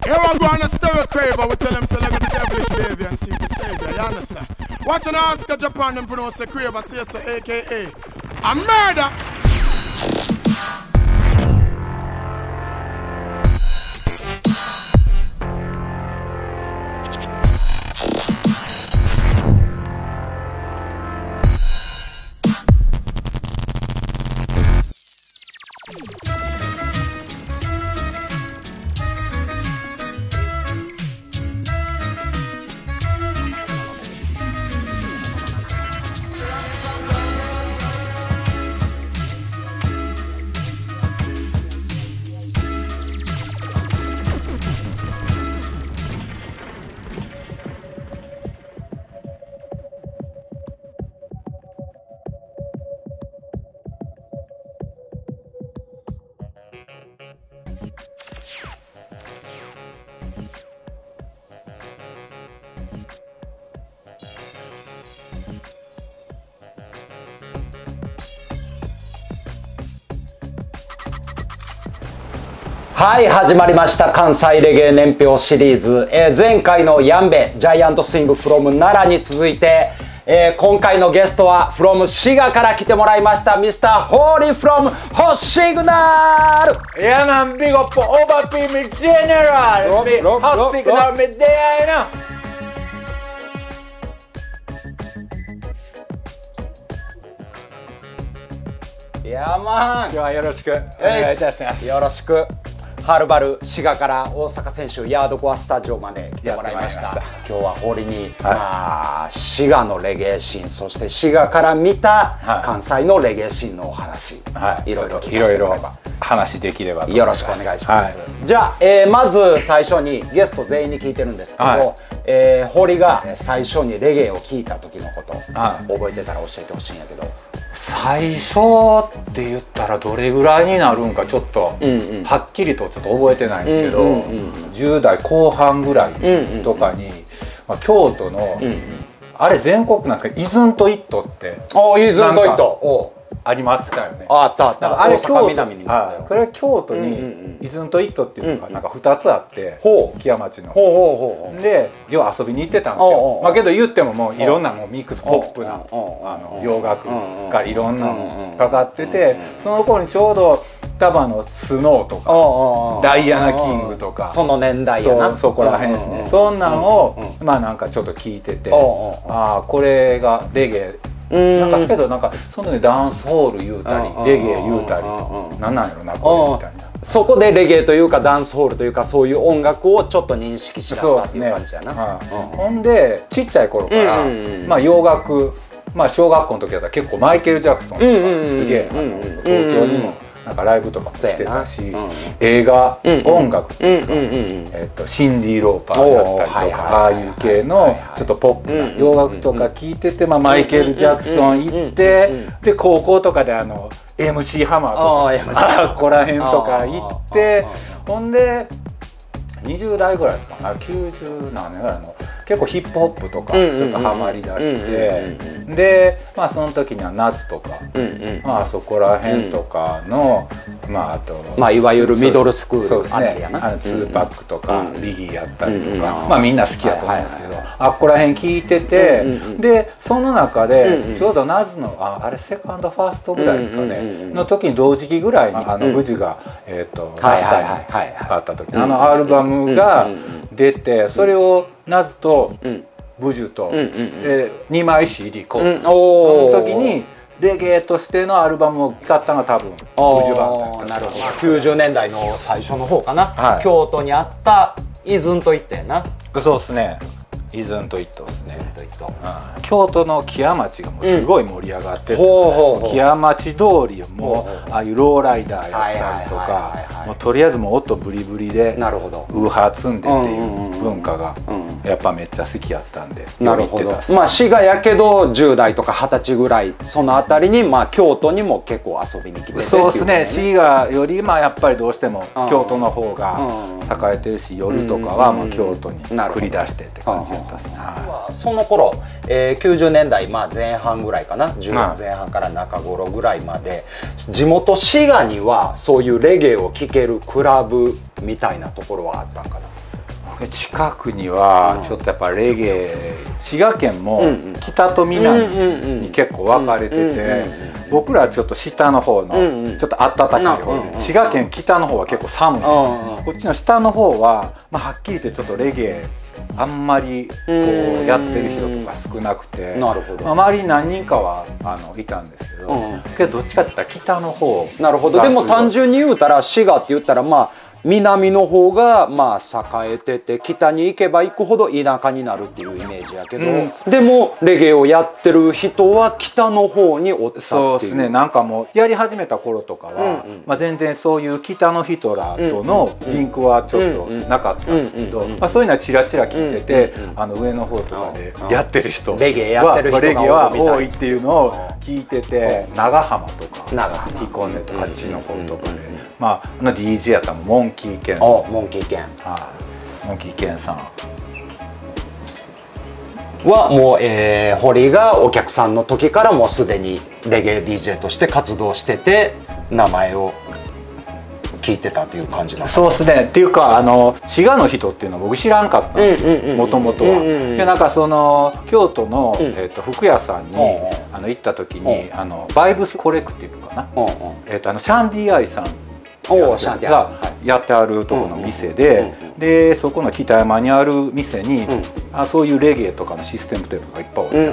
Here I go on a stereo craver, we tell them so let me the devilish behavior and see the savior, you understand? Watch an Oscar Japan, them pronounce a craver, stay so AKA a murder! はい、始まりました関西レゲエ年表シリーズ、前回のヤンベジャイアントスイング from 奈良に続いて、今回のゲストは from 滋賀から来てもらいました Mr. ホーリー from ホッシグナル。 いやマンビゴップオーバーピーミジェネラルミホッシグナルミ出会いな。 いやマン、 今日はよろしくお願いいたします。 よろしく。はるばる滋賀から大阪選手ヤードコアスタジオまで来てもらいました。今日は堀に、滋賀のレゲエシーン、そして滋賀から見た関西のレゲエシーンのお話、いろいろ話できればと思います。 よろしくお願いします。じゃあ、まず最初にゲスト全員に聞いてるんですけど、堀が最初にレゲエを聞いた時のこと覚えてたら教えてほしいんやけど。 最初って言ったらどれぐらいになるんかちょっとはっきりとちょっと覚えてないんですけど、10代後半ぐらいとかに京都のあれ全国なんですけどイズントイットってイズントイットありましたよね。 あったあった。 あれ京都にこれは京都にイズントイットっていうのがなんか2つあって木屋町のでよう遊びに行ってたんですよ。まあけど言ってももういろんなもうミックスポップな洋楽がいろんなのかかってて、その頃にちょうど多分スノーとかダイアナ・キングとかその年代やな、 そこら辺ですね。そんなんをまあなんかちょっと聞いてて、ああこれがレゲエなんかけどなんかそのダンスホール言うたりレゲエ言うたりなんなんやろなこれみたいな。 そこでレゲエというかダンスホールというかそういう音楽をちょっと認識しだしたっていう感じやな。 ほんでちっちゃい頃からまあ洋楽、まあ小学校の時だったら結構マイケル・ジャクソンとかすげえ東京にもなんかライブとかもしてたし、映画音楽っていうかシンディ・ローパーだったりとかああいう系のちょっとポップな洋楽とか聴いてて、マイケル・ジャクソン行ってで高校とかでMC ハマーとかあここら辺とか行ってほんで20代ぐらいですかね、90何年ぐらいの結構ヒップホップとかちょっとハマりだしてでまあその時には夏とかまあそこら辺とかのまああとまあいわゆるミドルスクールそうですね、2パックとかビギーやったりとかまあみんな好きやと思うんですけどあっこら辺聞いててでその中でちょうどナズのあれセカンドファーストぐらいですかねの時に同時期ぐらいにブジュがマスターにあった時アルバムが出てそれをナズとブジュと2枚 CD こうその時にレゲエとしてのアルバムを買ったのが多分ブジュバンだった。 なるほど。90年代の最初の方かな。京都にあったイズンといったやな。 そうですね。イズントイットですね。京都の木屋町がもうすごい盛り上がってて、木屋町通りをもうああいうローライダーやったりとかもうとりあえずもう音ブリブリでウーハー積んでっていう文化がやっぱめっちゃ好きやったんでなるほど。まあ滋賀やけど10代とか20歳ぐらいそのあたりにまあ京都にも結構遊びに来ててそうですね。滋賀よりまあやっぱりどうしても京都の方が栄えてるし夜とかはまあ京都に繰り出してって感じ。 その頃、90年代、まあ、前半ぐらいかな10年前半から中頃ぐらいまで地元滋賀にはそういうレゲエを聴けるクラブみたいなところはあったんかな。 近くにはちょっとやっぱレゲエ、滋賀県も北と南に結構分かれてて、僕らはちょっと下の方のちょっと暖かい方で、滋賀県北の方は結構寒いんです。こっちの下の方はまあはっきり言ってちょっとレゲエあんまりこうやってる人とか少なくて、周りに何人かはいたんですけど、どっちかって言ったら北の方。 なるほど。でも単純に言うたら滋賀って言ったらまあ南の方がまあ栄えてて、北に行けば行くほど田舎になるっていうイメージやけど、でもレゲエをやってる人は北の方におったっていう。 そうですね。なんかもうやり始めた頃とかは、まあ全然そういう北の人らとのリンクはちょっとなかったんですけど、まあそういうのはチラチラ聞いてて、上の方とかでやってる人はレゲエやってる人レゲエは多いっていうのを聞いてて、長浜とか彦根とかあっちの方とかで。まあ、DJ やったらモンキーケン。 モンキーケン。 モンキーケンさんはもう、堀がお客さんの時からもうすでにレゲエ DJ として活動してて、名前を聞いてたという感じなんですか。 そうですね。っていうか滋賀の人っていうのは僕知らんかったんですよ、もともとは。でなんかその京都の、服屋さんに行った時にバイブスコレクティブかな、シャンディアイさんがやってあるところの店で、でそこの北山にある店に、そういうレゲエとかのシステムテープがいっぱい置いてあって、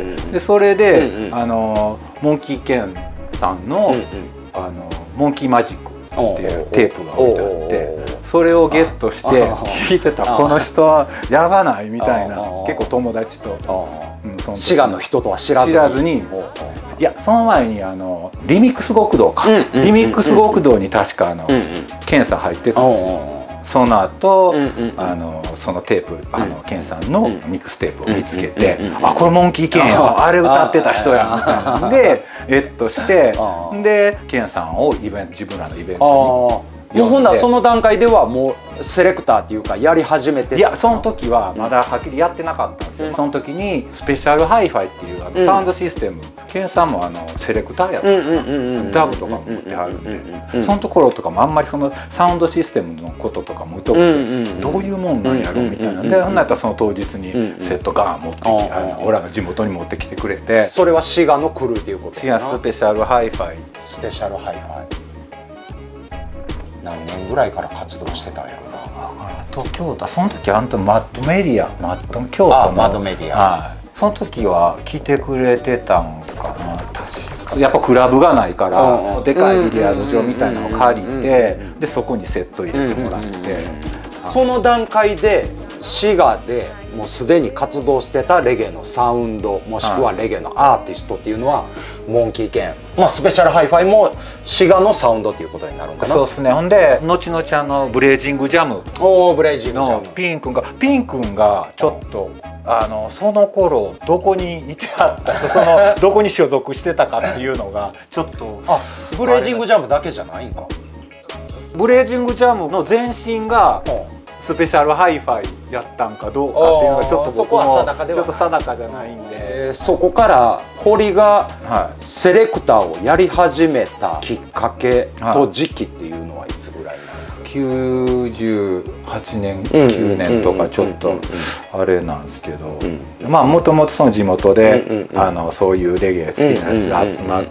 でそれでモンキーケンさんのモンキーマジックっていうテープが置いてあって、それをゲットして聞いてた。この人はやばないみたいな、結構友達と滋賀の人とは知らずに。 いやその前にリミックス極道か、リミックス極道に確かケンさん入ってたんですよ。その後そのテープケンさんのミックステープを見つけて、あこれモンキーケンや、あれ歌ってた人やみたいなんでしてでケンさんを自分らのイベントに。 もうほんならその段階ではもうセレクターっていうかやり始めて。 いやその時はまだはっきりやってなかったんですよ。その時にスペシャルハイファイっていうサウンドシステム、ケンさんもセレクターやったダブとかも持ってはるんで、そのところとかもあんまりそのサウンドシステムのこととかも疎くて、どういうもんなんやろみたいなんで、ほんならその当日にセットガーン持ってきて、俺らの地元に持ってきてくれて。 それは滋賀のクルーっていうことやな。 スペシャルハイファイ。 スペシャルハイファイ何年ぐらいから活動してたんやろな。 東京都、その時マッドメディア、京都のマッドメディア、 その時は来てくれてたんかな。確かやっぱクラブがないからでかいビリヤード場みたいなのを借りて、でそこにセット入れてもらって、 その段階で滋賀でもうすでに活動してたレゲエのサウンドもしくはレゲエのアーティストっていうのはモンキーケン、まあスペシャルハイファイも滋賀のサウンドっていうことになるんかな。 そうですね。ほんで後々ブレイジングジャムのピン君がちょっとその頃どこにいてはったと、どこに所属してたかっていうのがちょっとブレイジングジャムだけじゃないんか。 ブレイジングジャムの前身がスペシャルハイファイやったんかどうかっていうのがちょっと僕もちょっと定かじゃないんで、 そこから堀がセレクターをやり始めたきっかけと時期っていうのはいつぐらいなの？ 98年9年とかちょっとあれなんですけど、まあもともとその地元でそういうレゲエ好きなやつが集まって、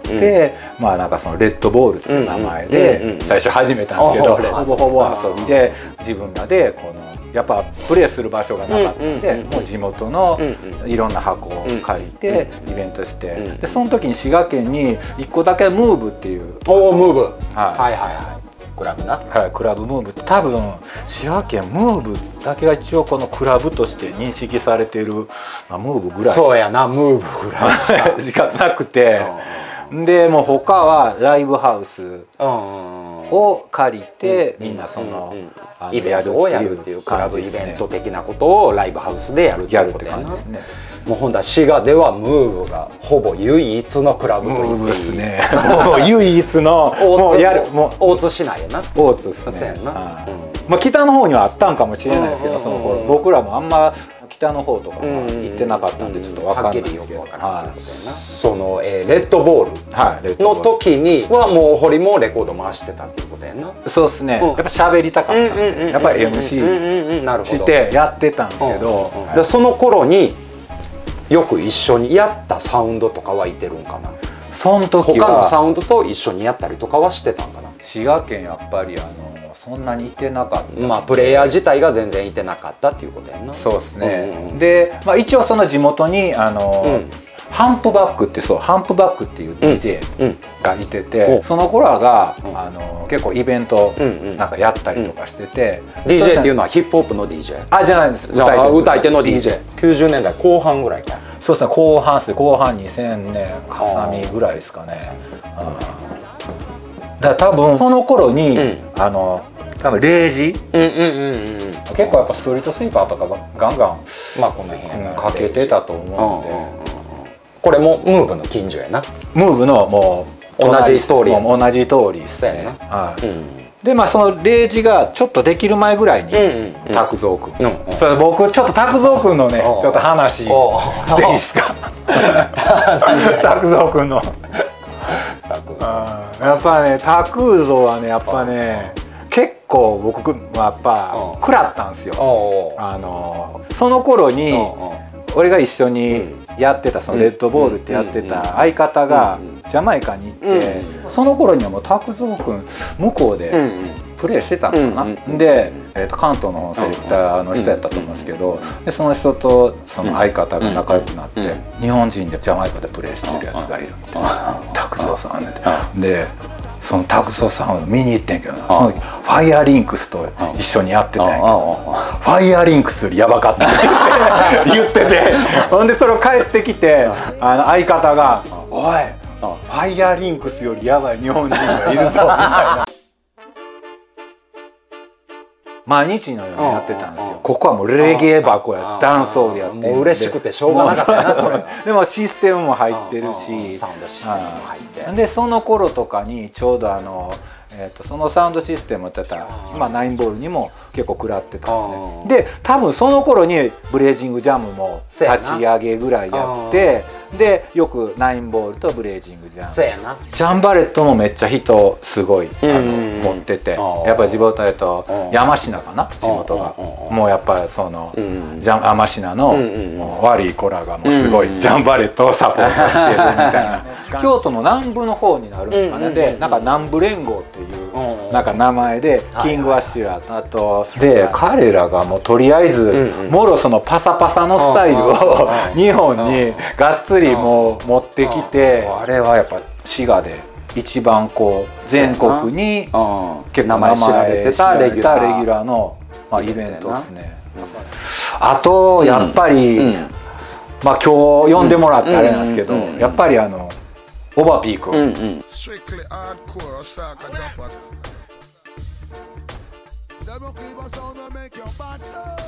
まあなんかそのレッドボールっていう名前で最初始めたんですけど、ほぼほぼ遊びで自分らでこのやっぱプレーする場所がなかったんで、もう地元のいろんな箱を借りてイベントして、でその時に滋賀県に1個だけムーブっていう、 ムーブ、はいはいはい、クラブな、 はい、クラブムーブって多分滋賀県ムーブだけが一応このクラブとして認識されている、ムーブぐらい、 そうやな、ムーブぐらいしかなくて、でもう他はライブハウスを借りてみんなそのイベントをやるっていうクラブイベント的なことをライブハウスでやるっていうことやな。もうほんだ滋賀ではムーブがほぼ唯一のクラブと言っていい。 ムーブですね。もう唯一のもうやるもう大津市内やな。 大津ですね。まあ北の方にはあったんかもしれないですけど、その頃僕らもあんま北の方とかは行ってなかったんでちょっと分かんないですけど、 そのレッドボールの時にはもう堀もレコード回してたっていうことやな。 そうですね、やっぱ喋りたかったんでやっぱり MC してやってたんですけど、 その頃によく一緒にやったサウンドとかはいてるんかな。 その時他のはサウンドと一緒にやったりとかはしてたんかな。 滋賀県やっぱりそんなにいてなかった。 まあプレイヤー自体が全然いてなかったっていうことやな。 そうですね。で、まあ、一応その地元にハンプバックってハンプバックっていう DJ がいてて、その子らが結構イベントなんかやったりとかしてて、 DJ っていうのはヒップホップの DJ？ あ、じゃないです。 歌い手の DJ。90年代後半ぐらいか。 そうですね、後半2000年ハサミぐらいですかね。だから多分その頃に多分0時結構やっぱストリートスイーパーとかガンガンまあこの辺かけてたと思うんで、 これもムーブの近所やな。 ムーブのもう同じストーリー、 同じ通りですね。でまあその0時がちょっとできる前ぐらいに拓三君、それ僕ちょっと拓三君のねちょっと話していいですか。拓三君のやっぱね拓三はねやっぱね結構僕はやっぱ食らったんですよ。その頃に俺が一緒にやってたそのレッドボールってやってた相方がジャマイカに行って、その頃にはもう拓三君向こうでプレーしてたのかな。で関東のセレクターの人やったと思うんですけど、でその人とその相方が仲良くなって、日本人でジャマイカでプレーしてるやつがいるみたいな、拓三さんでその拓三さんを見に行ってんけどな、そのファイアリンクスと一緒にやってたんやけど、ファイアリンクスよりやばかったって言ってて、ほんでそれを帰ってきて相方が「おいファイアリンクスよりやばい日本人がいるぞ」みたいな。毎日のようにやってたんですよ。ここはもうレゲエ箱やダンスホールやって、 もう嬉しくてしょうがなかったなそれ。 でもシステムも入ってるし、 サウンドシステムも入ってでその頃とかにちょうどそのサウンドシステムって言ったらナインボールにも結構食らってたんですね。で多分その頃にブレイジングジャムも立ち上げぐらいやって、でよくナインボールとブレイジングジャム、ジャンバレットもめっちゃ人すごい持ってて、やっぱ地元だと山科かな、地元がもうやっぱりその山科の悪い子らがもうすごいジャンバレットをサポートしてるみたいな。京都の南部の方になるんですかね。でなんか南部連合っていうなんか名前でキングアシュラーとあとで彼らがもうとりあえずもろそのパサパサのスタイルを日本にがっつりもう持ってきて、あれはやっぱ滋賀で一番こう全国に結構名前知られてたレギュラーのイベントですね。あとやっぱりまあ今日呼んでもらってあれなんですけど、やっぱりオバピー君。 Ça me crie, bon, ça, on va make your bad